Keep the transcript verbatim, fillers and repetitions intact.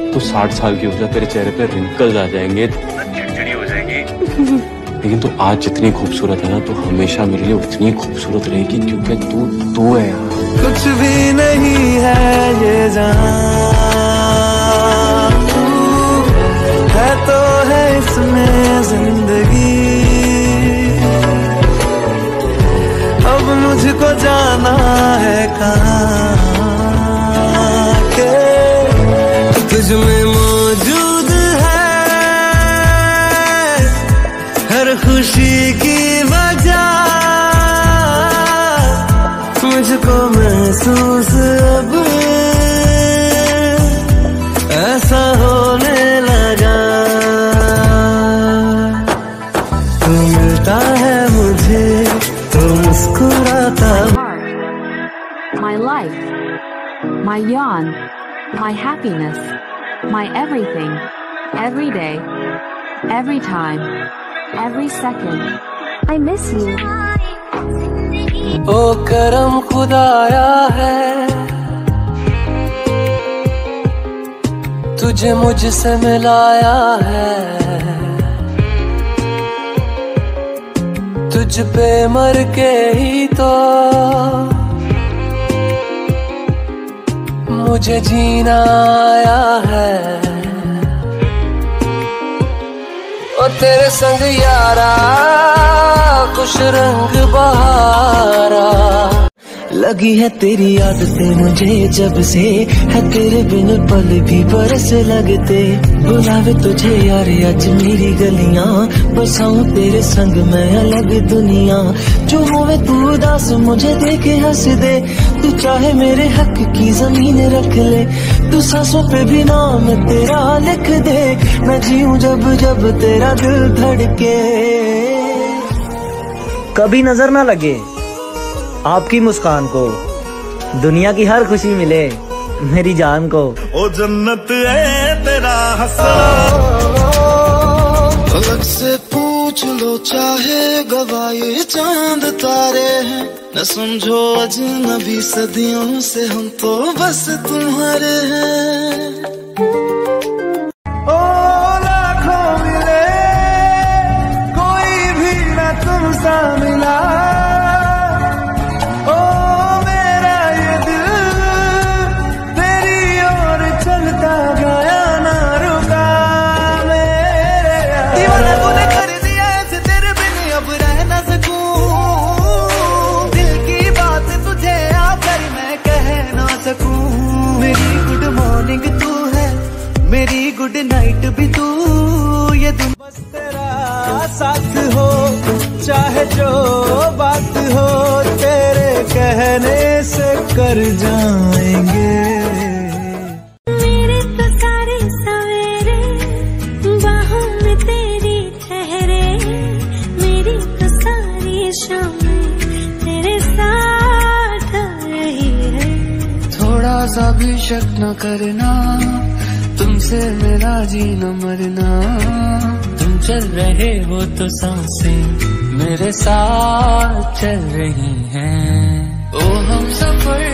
तू साठ साल की हो जा, तेरे चेहरे पे रिंकल्स आ जाएंगे, चिड़चिड़ी हो जाएगी, लेकिन तू आज जितनी खूबसूरत है ना, तू हमेशा मेरे लिए उतनी खूबसूरत रहेगी, क्योंकि तू तू है यार। कुछ भी नहीं है ये जहां, तू है तो है इसमें जिंदगी। अब मुझको जाना है कहाँ के तुझ में मौजूद है हर खुशी की वजह। मुझको महसूस अब ऐसा होने लगा, तू मिलता है मुझे तो मुस्कुराता। My life, my yawn, my happiness, my everything, every day, every time, every second. I miss you. ओ करम खुदाया है तुझे मुझसे मिलाया है, तुझ पे मर के ही तो मुझे जीना आया है। ओ तेरे संग यारा खुश रंग बहारा, लगी है तेरी आदतें मुझे जब से, है तेरे बिन पल भी बरस लगते। बुलावे तुझे यार आज मेरी गलियां, बसाऊं तेरे संग मैं अलग दुनिया। जो होवे तू उदास मुझे देखे हंस दे, तू चाहे मेरे हक की जमीन रख ले। तू सांसों पे भी नाम तेरा लिख दे, मैं जीऊं जब जब तेरा दिल धड़के। कभी नजर ना लगे आपकी मुस्कान को, दुनिया की हर खुशी मिले मेरी जान को। ओ जन्नत है तेरा हंसना, अलग से पूछ लो चाहे गवाए चांद तारे हैं। न समझो अजनबी सदियों से हम तो बस तुम्हारे हैं। ओ लाखों मिले कोई भी न तुमसा मिला, मेरी गुड नाइट भी तू, ये तुम बस तेरा साथ हो चाहे जो बात हो, तेरे कहने से कर जाएंगे। मेरे तो सारे सवेरे बाहों में तेरी ठहरे, मेरी तो सारी शामें तेरे साथ रही है। थोड़ा सा भी शक न करना, तुमसे मेरा जीना मरना। तुम चल रहे हो तो सांसें मेरे साथ चल रही हैं। ओ हम सफर